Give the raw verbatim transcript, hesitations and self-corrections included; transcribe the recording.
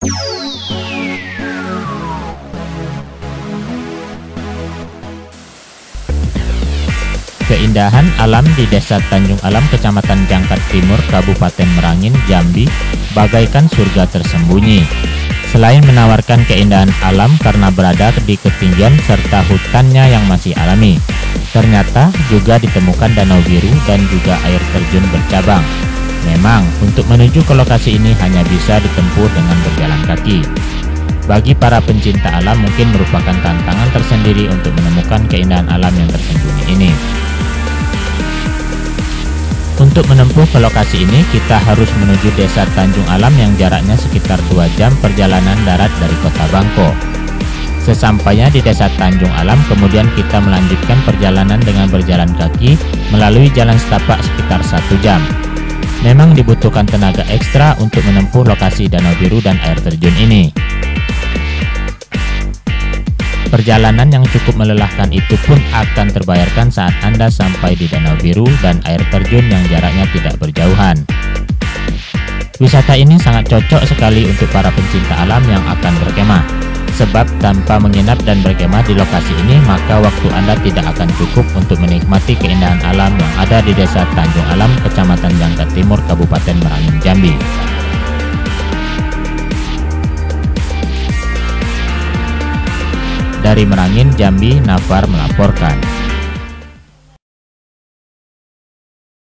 Keindahan alam di Desa Tanjung Alam, Kecamatan Jangkat Timur, Kabupaten Merangin, Jambi, bagaikan surga tersembunyi. Selain menawarkan keindahan alam karena berada di ketinggian serta hutannya yang masih alami, ternyata juga ditemukan danau biru dan juga air terjun bercabang. Memang, untuk menuju ke lokasi ini hanya bisa ditempuh dengan berjalan kaki. Bagi para pencinta alam mungkin merupakan tantangan tersendiri untuk menemukan keindahan alam yang tersembunyi ini. Untuk menempuh ke lokasi ini, kita harus menuju Desa Tanjung Alam yang jaraknya sekitar dua jam perjalanan darat dari Kota Bangko. Sesampainya di Desa Tanjung Alam, kemudian kita melanjutkan perjalanan dengan berjalan kaki melalui jalan setapak sekitar satu jam. Memang dibutuhkan tenaga ekstra untuk menempuh lokasi danau biru dan air terjun ini. Perjalanan yang cukup melelahkan itu pun akan terbayarkan saat Anda sampai di danau biru dan air terjun yang jaraknya tidak berjauhan. Wisata ini sangat cocok sekali untuk para pencinta alam yang akan berkemah. Sebab tanpa menginap dan berkemah di lokasi ini, maka waktu Anda tidak akan cukup untuk menikmati keindahan alam yang ada di Desa Tanjung Alam, Kecamatan Jangkat Timur, Kabupaten Merangin, Jambi. Dari Merangin, Jambi, Nafar melaporkan.